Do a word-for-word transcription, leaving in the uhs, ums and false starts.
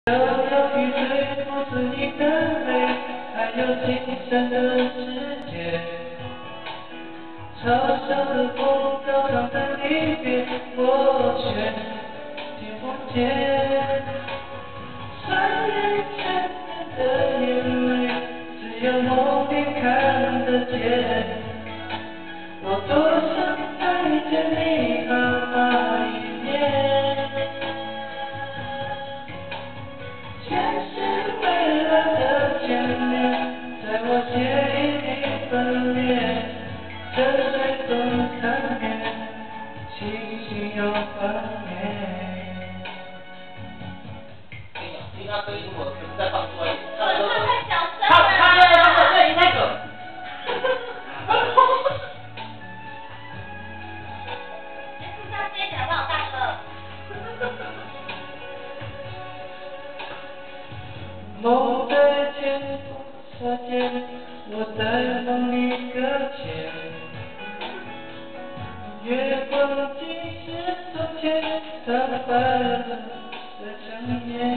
遥遥雨水，不是你的泪，还有青山的世界。嘲笑的风，高唱的离别，我却听不见。三年前的眼泪，只有梦里看得见。我多想再见你好好一面。 前世未来的牵连，在我血液里分裂，这水总难免，清醒又幻灭。 听他声音，我全部再放出来。 他太小声了。 他他要要要对那个。 你要接起来，我好大声。 梦在前，擦肩，我在梦里搁浅。月光尽是从前，它快乐的想念。